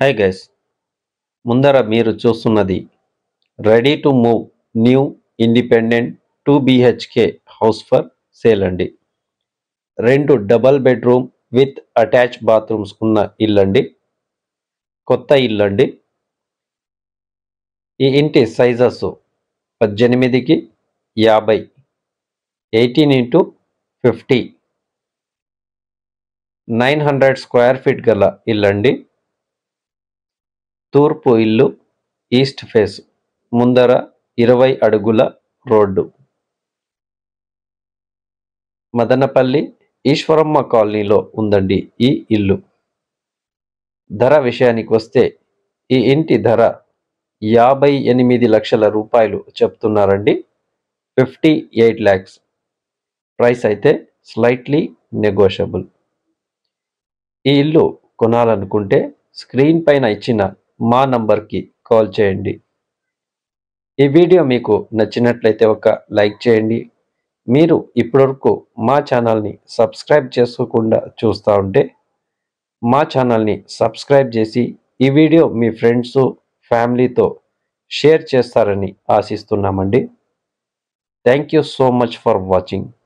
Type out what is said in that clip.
Hi guys, ముందర మీరు చూస్తున్నది ready to move new independent 2 BHK house for sale అండి. 2 double bedroom with attach bathrooms ఉన్న ఇల్లండి. కొత్త ఇల్లండి. ఈ ఇంటి సైజెస్ 18కి 50, 18x50, 900 స్క్వేర్ ఫీట్ గల ఇల్లండి. తూర్పు ఇల్లు, ఈస్ట్ ఫేస్, ముందర 20 అడుగుల రోడ్డు. మదనపల్లి ఈశ్వరమ్మ కాలనీలో ఉందండి ఈ ఇల్లు. ధర విషయానికి వస్తే ఈ ఇంటి ధర 58 లక్షల రూపాయలు చెప్తున్నారండి. 58 lakhs. ప్రైస్ అయితే స్లైట్లీ నెగోషియబుల్. ఈ ఇల్లు కొనాలనుకుంటే స్క్రీన్ పైన ఇచ్చిన మా నంబర్కి కాల్ చేయండి. ఈ వీడియో మీకు నచ్చినట్లయితే ఒక లైక్ చేయండి. మీరు ఇప్పటివరకు మా ఛానల్ని సబ్స్క్రైబ్ చేసుకోకుండా చూస్తూ ఉంటే మా ఛానల్ని సబ్స్క్రైబ్ చేసి ఈ వీడియో మీ ఫ్రెండ్స్ ఫ్యామిలీతో షేర్ చేస్తారని ఆశిస్తున్నామండి. Thank you so much for watching.